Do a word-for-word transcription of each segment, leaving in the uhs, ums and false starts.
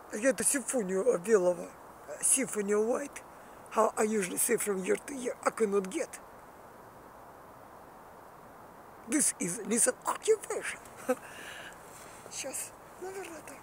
get the symphony of Belova, symphony of white. How I usually say from year to year, I cannot get. This is listen occupation. Сейчас, наверное, так.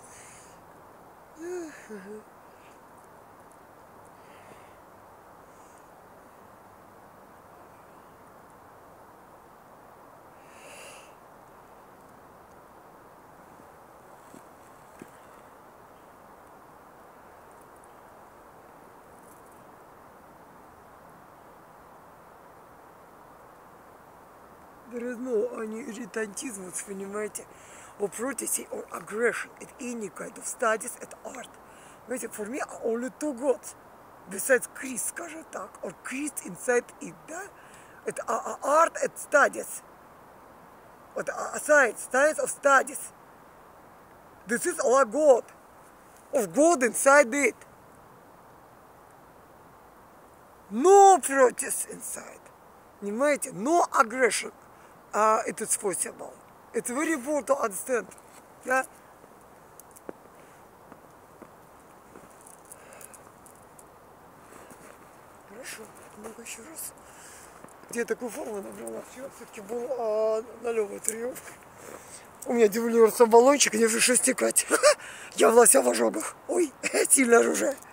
There is no any irritantizm, понимаете, or protesting or aggression at any kind of studies at art. Понимаете, for me are only two gods, besides Christ, скажем так, or Christ inside it, да? Это art and studies. Вот science, science of studies. This is our God, of God inside it. No protest inside. Понимаете, no aggression. Uh, it is possible. It's very important to understand. Yeah? Хорошо, много еще раз. Где я такую форму набрала? Все-таки был а, налевый триумф. У меня девальвируется баллончик, не решил стекать. Я в лося в ожогах. Ой, сильно уже.